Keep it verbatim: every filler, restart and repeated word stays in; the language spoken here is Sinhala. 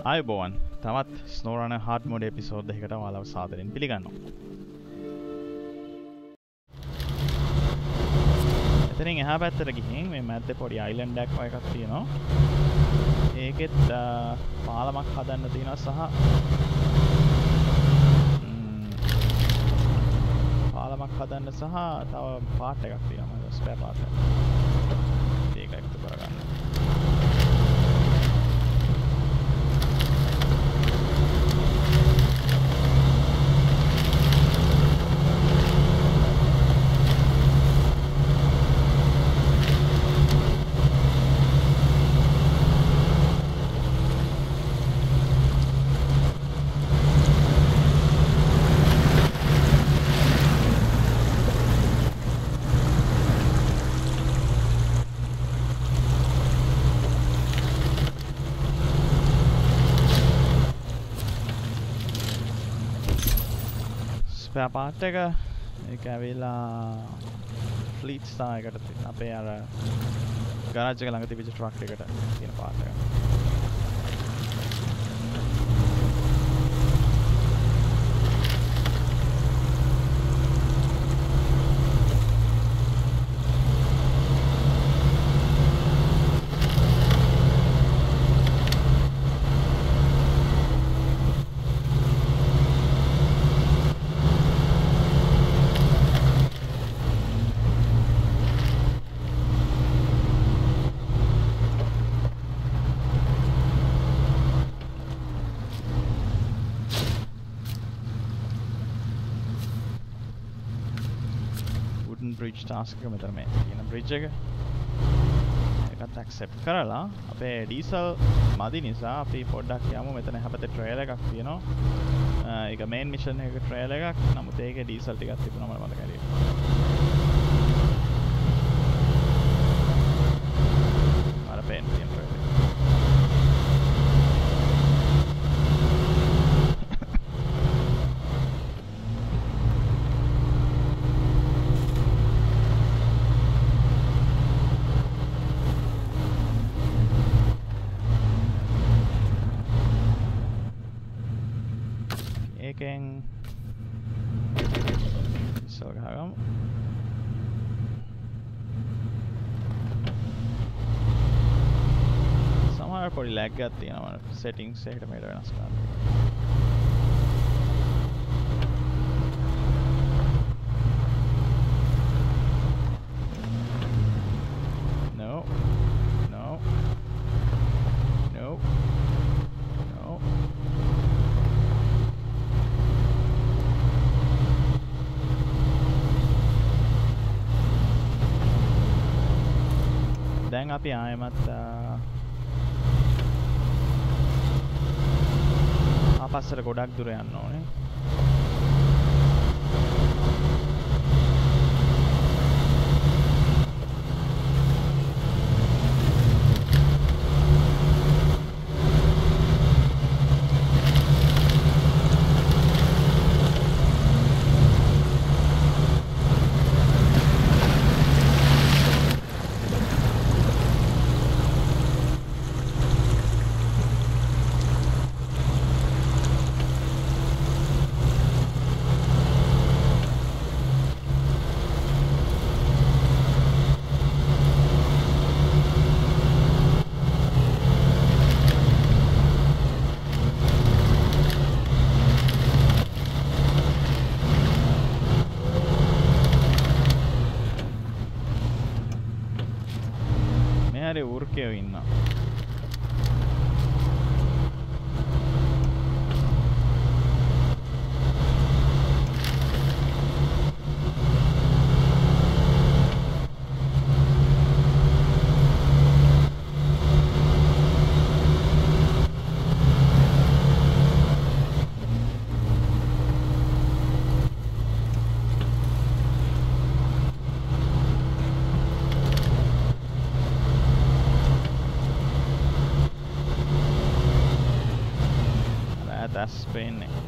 ආයුබෝවන් තවත් SnowRunner hard mode episode එකකට ඔයාලව සාදරයෙන් පිළිගන්නවා. එතනින් එහා පැත්තට ගිහින් මේ මැද්දේ පොඩි island එකක් වගේ එකක් තියෙනවා. ඒකෙත් පාලමක් හදන්න තියෙනවා සහ පාලමක් හදන්න සහ තව පාර්ට් එකක් තියෙනවා. ස්පෙයා පාර්ට් එකක්. ඒක එකතු කරගන්න. ස්පෙයා පාර්ට් එක ඒක ඇවිල්ලා ෆ්ලීට් ස්ටාර් එකට තියෙන අපේ අර ගරාජ් එක ළඟ තිබිච්ච ට්‍රක් එකට තියෙන පාර්ට් එක. bridge task එක මෙතන මේ තියෙන bridge එක ඒකත් accept කරලා අපේ diesel මදි නිසා අපි පොඩ්ඩක් යමු මෙතන හැපතේ trail එකක් තියෙනවා ඒක main mission එකක trail එකක් නමුත් ඒකේ diesel ටිකක් තිබුණා මම මතක හරියට අර පේන තියෙන trail එක එකෙන් ඉස්සර ගහගමු සමහර පොඩි ලැග් එකක් තියෙනවා settings එකට මේක වෙනස් කරන්න no no no no දැන් අපි ආයෙමත් ආපස්සට ගොඩක් දුර යන්න ඕනේ. හරි උර්කයෝ ඉන්නවා that's paying